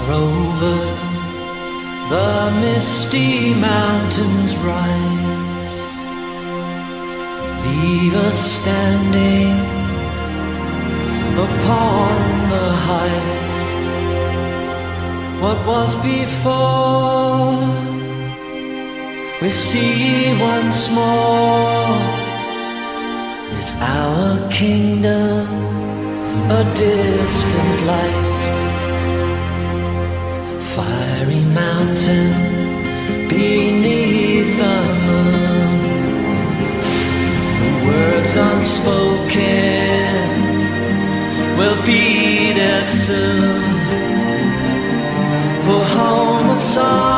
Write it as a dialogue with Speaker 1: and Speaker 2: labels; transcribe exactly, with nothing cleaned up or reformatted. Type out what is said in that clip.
Speaker 1: over the misty mountains rise. Leave us standing upon the height. What was before, we see once more. Is our kingdom a distant light? Fiery mountain beneath the moon, the words unspoken will be there soon. For home a song